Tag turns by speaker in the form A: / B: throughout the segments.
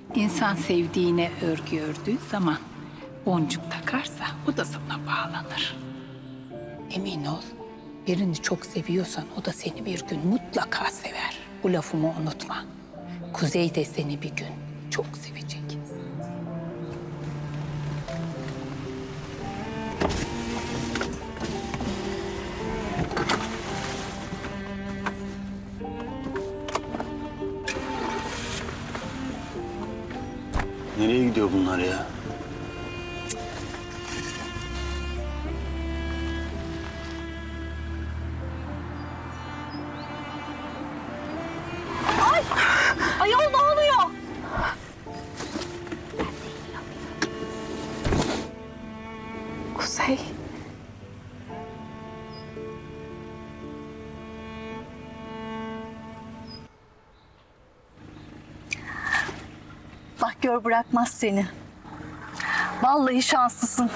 A: İnsan sevdiğine örgü ördüğü zaman boncuk takarsa o da sana bağlanır. Emin ol, birini çok seviyorsan o da seni bir gün mutlaka sever. Bu lafımı unutma. Kuzey de seni bir gün çok sevecek.
B: Nereye gidiyor bunlar ya?
C: Ayol ne oluyor? Kuzey. Bak gör bırakmaz seni. Vallahi şanslısın.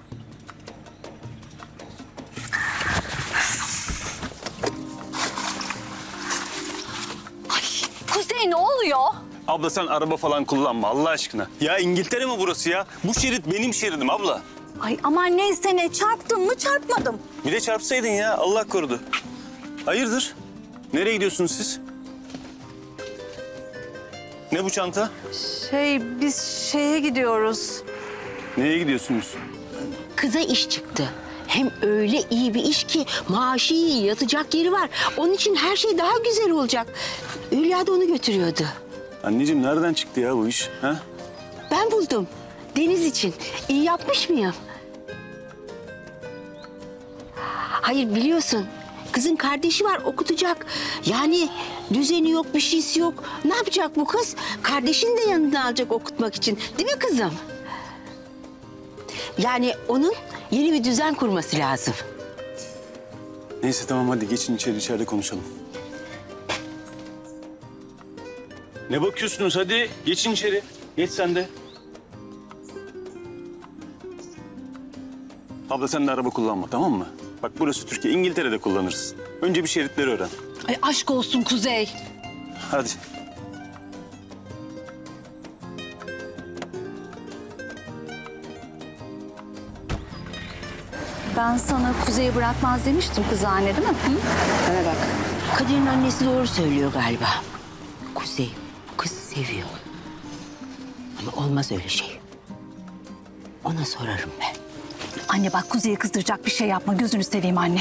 C: Ay Kuzey ne oluyor?
B: Abla sen araba falan kullanma Allah aşkına. Ya İngiltere mi burası ya? Bu şerit benim şeridim abla.
C: Ay aman neyse ne çarptım mı çarpmadım.
B: Bir de çarpsaydın ya Allah korudu. Hayırdır? Nereye gidiyorsunuz siz? Ne bu çanta?
C: Biz şeye gidiyoruz.
B: Nereye gidiyorsunuz?
D: Kıza iş çıktı. Hem öyle iyi bir iş ki maaşı iyi, yatacak yeri var. Onun için her şey daha güzel olacak. Hülya da onu götürüyordu.
B: Anneciğim nereden çıktı ya bu iş? Ha?
D: Ben buldum. Deniz için. İyi yapmış mıyım? Hayır biliyorsun. Kızın kardeşi var okutacak. Yani düzeni yok, bir şeysi yok. Ne yapacak bu kız? Kardeşini de yanına alacak okutmak için. Değil mi kızım? Yani onun yeni bir düzen kurması lazım.
B: Neyse tamam hadi geçin içeride konuşalım. Ne bakıyorsunuz hadi geçin içeri. Geç sen de. Abla sen de araba kullanma tamam mı? Bak burası Türkiye, İngiltere'de kullanırsın. Önce bir şeritleri öğren.
C: Ay aşk olsun Kuzey.
B: Hadi.
C: Ben sana Kuzey'i bırakmaz demiştim kız anne değil mi? Hı?
D: Bana bak. Kadir'in annesi doğru söylüyor galiba. Kuzey kız seviyor. Ama olmaz öyle şey. Ona sorarım ben.
C: Anne bak Kuzey'i kızdıracak bir şey yapma. Gözünü seveyim anne.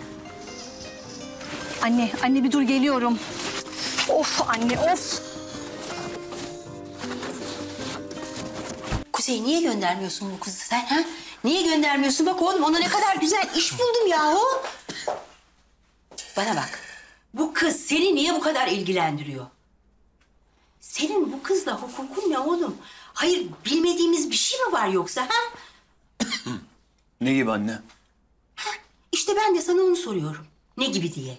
C: Anne bir dur geliyorum. Of anne of.
D: Kuzey niye göndermiyorsun bu kızı sen ha? Niye göndermiyorsun? Bak oğlum ona ne kadar güzel iş buldum yahu. Bana bak. Bu kız seni niye bu kadar ilgilendiriyor? Senin bu kızla hukukun ne oğlum? Hayır bilmediğimiz bir şey mi var yoksa ha?
B: Ne gibi anne?
D: İşte ben de sana onu soruyorum. Ne gibi diye.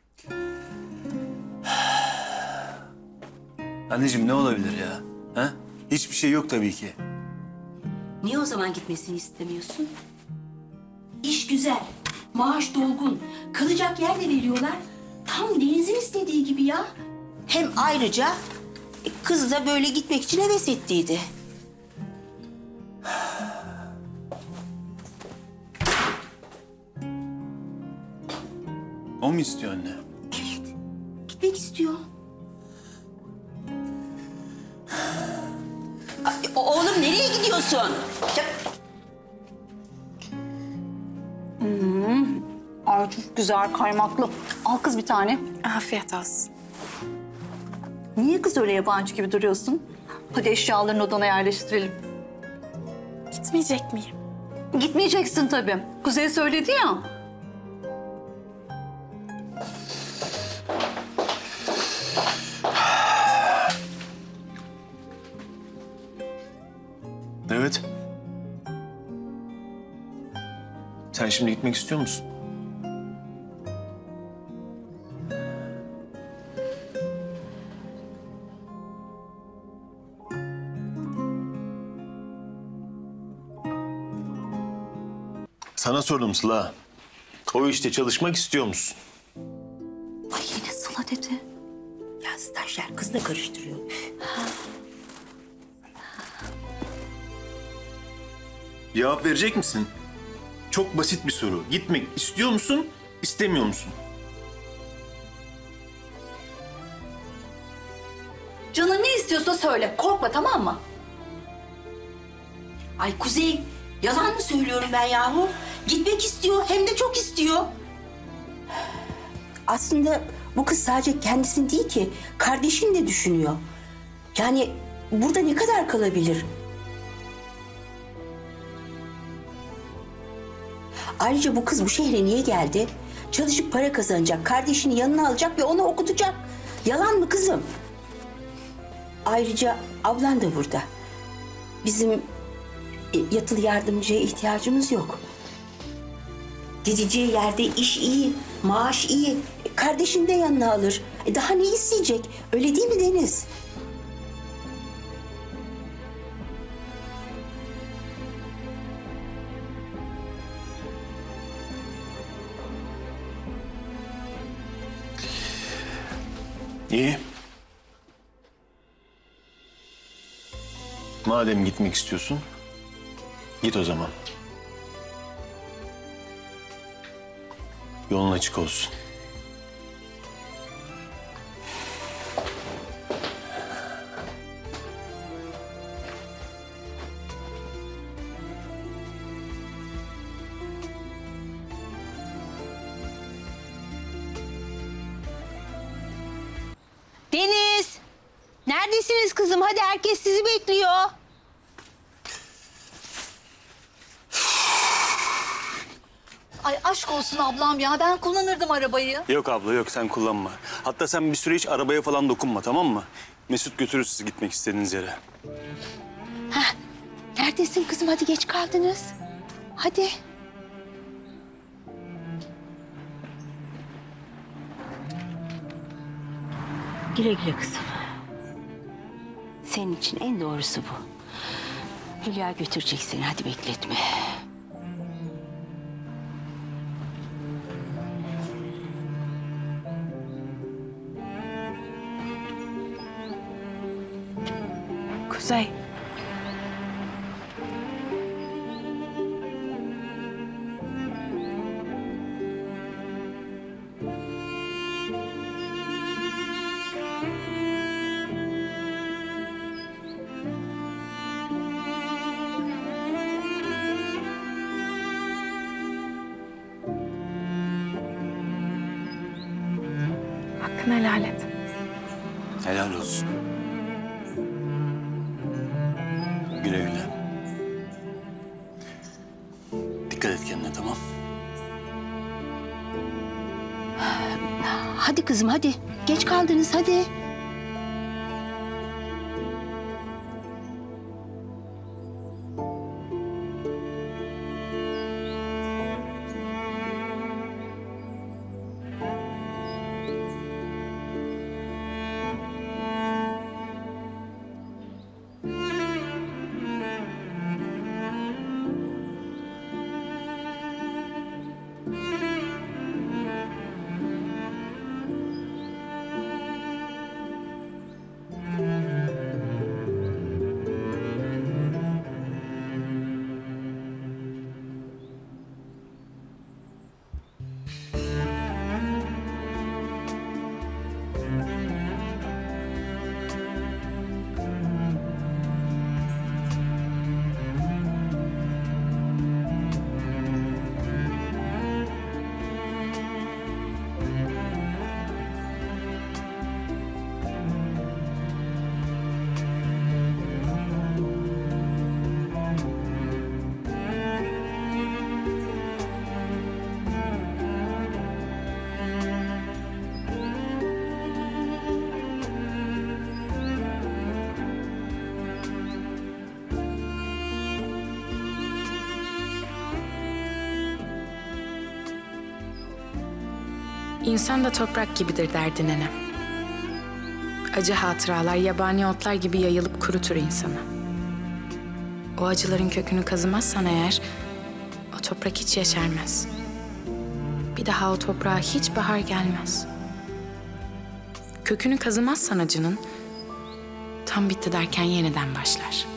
B: Anneciğim ne olabilir ya? Ha? Hiçbir şey yok tabii ki.
D: Niye o zaman gitmesini istemiyorsun? İş güzel, maaş dolgun, kalacak yer de veriyorlar. Tam Deniz'in istediği gibi ya. Hem ayrıca kız da böyle gitmek için heves ettiydi.
B: O mu istiyor anne?
D: Evet, gitmek istiyor. Oğlum nereye gidiyorsun? Ya,
C: Ay çok güzel kaymaklı. Al kız bir tane.
E: Afiyet olsun.
C: Niye kız öyle yabancı gibi duruyorsun? Hadi eşyalarını odana yerleştirelim.
E: Gitmeyecek miyim?
C: Gitmeyeceksin tabii. Kuzey söyledi ya.
B: Evet. Sen şimdi gitmek istiyor musun? Sana sordum Sıla. O işte çalışmak istiyor musun?
C: Ay yine Sıla dedi.
D: ya stajyer kızla karıştırıyor.
F: Cevap verecek misin? Çok basit bir soru. Gitmek istiyor musun, istemiyor musun?
C: Canın ne istiyorsa söyle. Korkma, tamam mı?
D: Ay Kuzey, yalan mı söylüyorum ben yahu? Gitmek istiyor, hem de çok istiyor. Aslında bu kız sadece kendisini değil ki, kardeşini de düşünüyor. Yani burada ne kadar kalabilir? Ayrıca bu kız bu şehre niye geldi? Çalışıp para kazanacak, kardeşini yanına alacak ve onu okutacak. Yalan mı kızım? Ayrıca ablan da burada. Bizim yatılı yardımcıya ihtiyacımız yok. Gideceği yerde iş iyi, maaş iyi. Kardeşini de yanına alır. Daha ne isteyecek? Öyle değil mi Deniz?
F: İyi. Madem gitmek istiyorsun, git o zaman. Yolun açık olsun.
D: Deniz! Neredesiniz kızım? Hadi herkes sizi bekliyor.
C: Ay aşk olsun ablam ya. Ben kullanırdım arabayı.
B: Yok abla yok, sen kullanma. Hatta sen bir süre hiç arabaya falan dokunma, tamam mı? Mesut götürür sizi gitmek istediğiniz yere.
D: Neredesin kızım? Hadi geç kaldınız. Hadi. Güle güle kızım. Senin için en doğrusu bu. Hülya götürecek seni. Hadi bekletme.
E: Kuzey. Hakkını helal et.
B: Helal olsun. Güle güle. Dikkat et kendine, tamam?
D: Hadi kızım hadi. Geç kaldınız hadi.
E: İnsan da toprak gibidir derdi nenem. Acı hatıralar yabani otlar gibi yayılıp kurutur insanı. O acıların kökünü kazımazsan eğer, o toprak hiç yeşermez. Bir daha o toprağa hiç bahar gelmez. Kökünü kazımazsan acının, tam bitti derken yeniden başlar.